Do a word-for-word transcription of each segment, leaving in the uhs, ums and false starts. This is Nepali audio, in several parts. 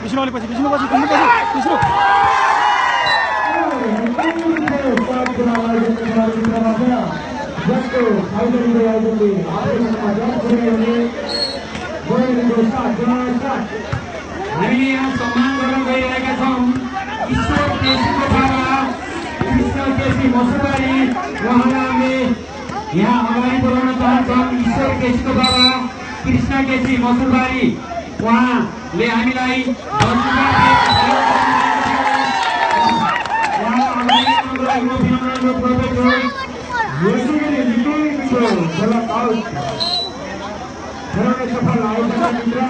विष्णु वाले पछि विष्णु पछि विष्णु पछि विष्णु हामी यहाँ सम्मान गर्न गइरहेका छौँ ईश्वर केसीको बाबा कृष्ण केसी मसुरबारी उहाँलाई हामी यहाँ अगाडि बढाउन चाहन्छौँ। ईश्वर केसीको बाबा कृष्ण केसी मसुरबारी उहाँले हामीलाई सफल आयोजना मित्र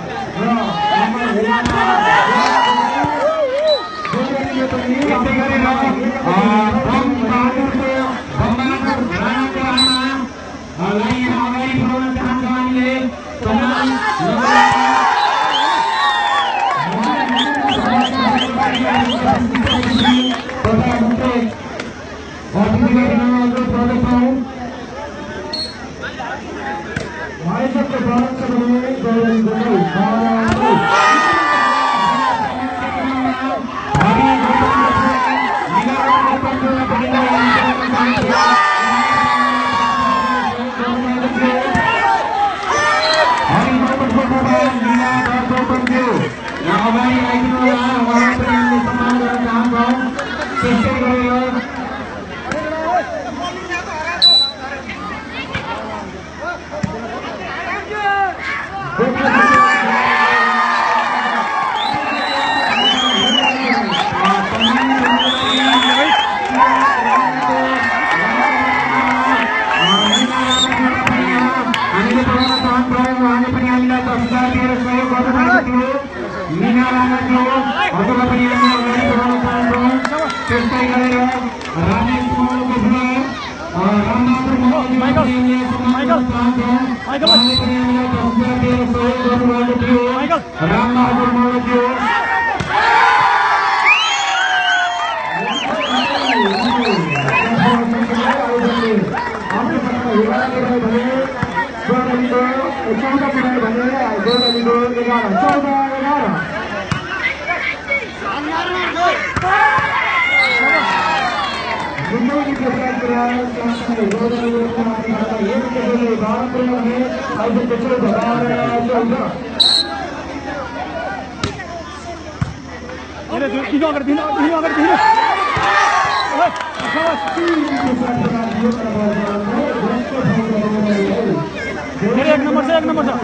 एक नंबर से एक नंबर से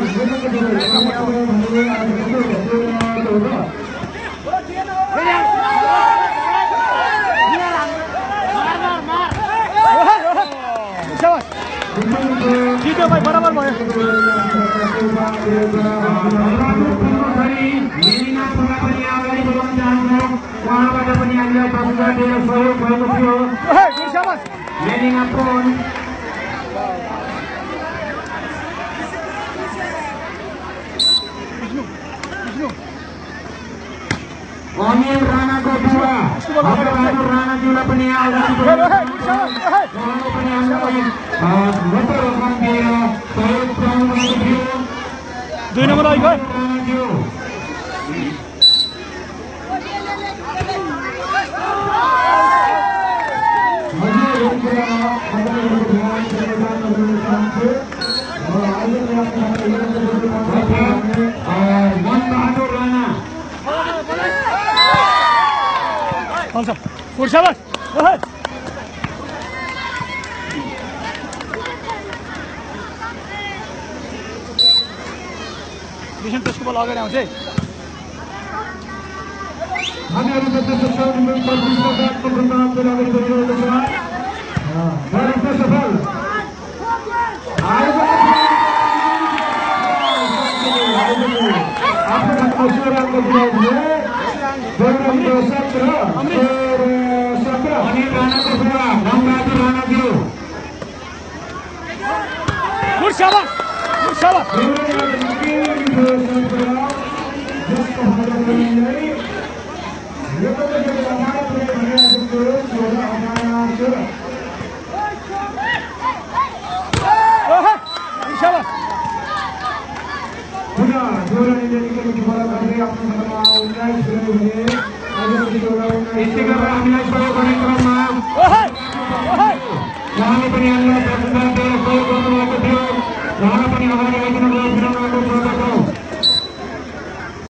ठीक है भाई बराबर भयो अनिल राणाको बुवा बहादुर राणाज्यूलाई पनि दुई नम्बर आइगयो शाबाश विषम त्यसको बल अगाडि आउँछ है हामीहरु जस्तो सबै प्रतिस्पर्धाको प्रभावले अगाडि बढिरहेको छ भारत सफल आफ्नो कोसिराको दिने गौरव सत्र सत्र अनि राणाको बुवा बहादुर राणाज्यू गुड शाबाश गुड शाबाश पुनः जोरले निकै बोला गर्दै आफ्नो उहाँले पनि हामीलाई प्रशंसा दिएर सहयोग गर्नुभएको थियो। उहाँलाई पनि अगाडि आइदिनु भयो।